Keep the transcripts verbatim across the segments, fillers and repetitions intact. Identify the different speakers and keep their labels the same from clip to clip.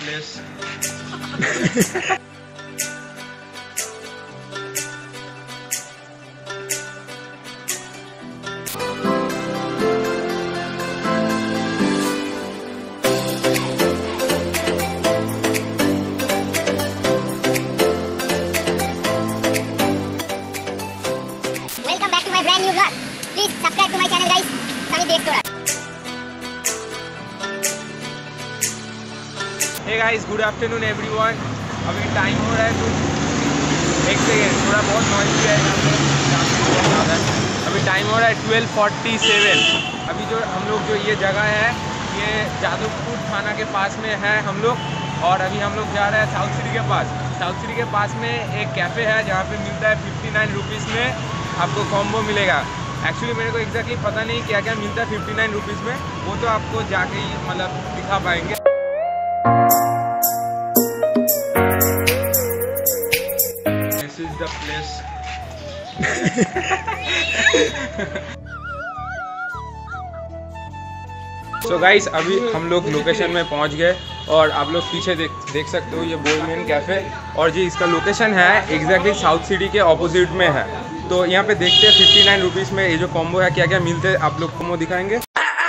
Speaker 1: place.
Speaker 2: Welcome back to my brand new vlog. Please subscribe to my channel, guys. Sunny Day Explorer.
Speaker 1: Hey guys, good afternoon everyone. अभी time हो रहा है कुछ एक second, थोड़ा बहुत नॉइज़ी है यहाँ पे, अभी टाइम हो रहा है ट्वेल्व फोर्टी सेवन। अभी जो हम लोग जो ये जगह है ये जादवपुर थाना के पास में है हम लोग, और अभी हम लोग जा रहे हैं साउथ सिटी के पास। साउथ सिटी के पास में एक कैफ़े है जहाँ पे मिलता है फिफ्टी नाइन रुपीज़ में आपको कॉम्बो मिलेगा। एक्चुअली मेरे को एग्जैक्टली पता नहीं क्या क्या मिलता है फिफ्टी नाइन रुपीज़ में, वो तो आपको जाके ही मतलब दिखा पाएंगे। This is the place. So guys, अभी हम लोग लोकेशन में पहुंच गए और आप लोग पीछे देख देख सकते हो ये बोहेमियन कैफ़े, और जी इसका लोकेशन है एग्जैक्टली साउथ सिटी के ऑपोजिट में है। तो यहाँ पे देखते हैं फिफ्टी नाइन रुपीज़ में ये जो कॉम्बो है क्या क्या मिलते हैं, आप लोग को दिखाएंगे।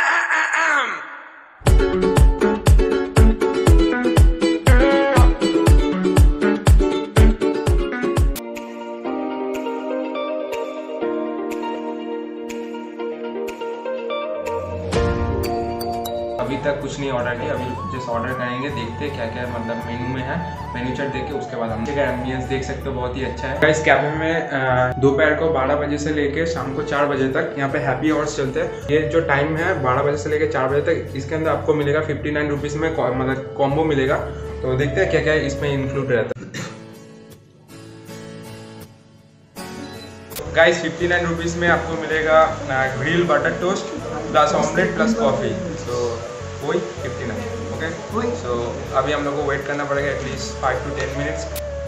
Speaker 1: अभी तक कुछ नहीं ऑर्डर किया, अभी जस्ट ऑर्डर करेंगे, देखते हैं क्या क्या मतलब मेनू में है। मेनू चार्ट देख के उसके बाद हम ठीक है। एम्बियंस देख सकते हो बहुत ही अच्छा है। इस कैफे में दोपहर को बारह बजे से लेके शाम को चार बजे तक यहाँ पे हैप्पी आवर्स चलते हैं। ये जो टाइम है बारह बजे से लेके चार बजे तक, इसके अंदर आपको मिलेगा फिफ्टी नाइन रुपीज़ में मतलब कॉम्बो मिलेगा। तो देखते हैं क्या क्या इसमें इंक्लूड रहता है। गाइस फिफ्टी नाइन रुपीज़ में आपको मिलेगा grill butter toast plus omelette plus coffee, तो वही फिफ्टी नाइन। ओके, सो अभी हम लोग को वेट करना पड़ेगा at least five to ten minutes.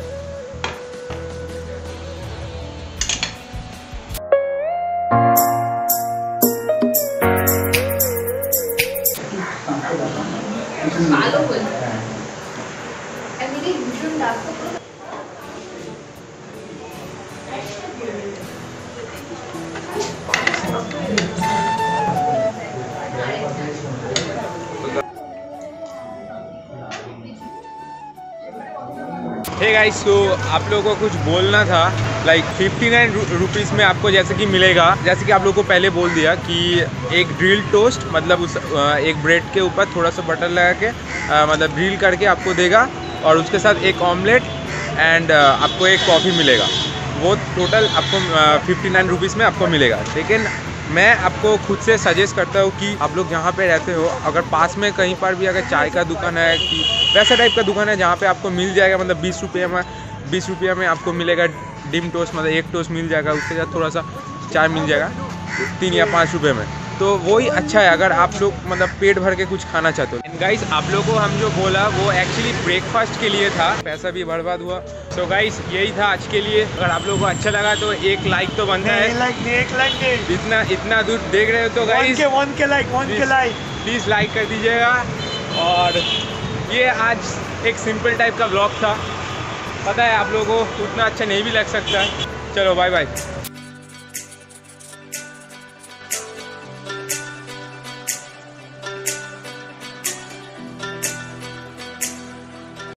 Speaker 1: Hey guys, तो आप लोगों को कुछ बोलना था। लाइक फिफ्टी नाइन रुपीज़ में आपको जैसे कि मिलेगा, जैसे कि आप लोगों को पहले बोल दिया कि एक ग्रिल टोस्ट मतलब उस एक ब्रेड के ऊपर थोड़ा सा बटर लगा के आ, मतलब ग्रिल करके आपको देगा, और उसके साथ एक ऑमलेट एंड आपको एक कॉफ़ी मिलेगा। वो टोटल आपको फिफ्टी नाइन रुपीज़ में आपको मिलेगा। लेकिन मैं आपको खुद से सजेस्ट करता हूँ कि आप लोग जहाँ पे रहते हो, अगर पास में कहीं पर भी अगर चाय का दुकान है कि वैसा टाइप का दुकान है जहाँ पे आपको मिल जाएगा मतलब बीस रुपये में बीस रुपये में आपको मिलेगा डिम टोस्ट, मतलब एक टोस्ट मिल जाएगा, उसके साथ थोड़ा सा चाय मिल जाएगा तीन या पाँच रुपये में, तो वही अच्छा है अगर आप लोग मतलब पेट भर के कुछ खाना चाहते हो। गाइस आप लोगों को हम जो बोला वो एक्चुअली ब्रेकफास्ट के लिए था, पैसा भी बर्बाद हुआ। सो गाइस यही था आज के लिए। अगर आप लोगों को अच्छा लगा तो एक लाइक तो बनता है,
Speaker 3: लाइक एक लाइक
Speaker 1: इतना इतना दूर देख रहे हो तो guys
Speaker 3: one K like one K like
Speaker 1: please like कर दीजिएगा। और ये आज एक सिंपल टाइप का व्लॉग था, पता है आप लोगों को उतना अच्छा नहीं भी लग सकता है। चलो बाय बाय।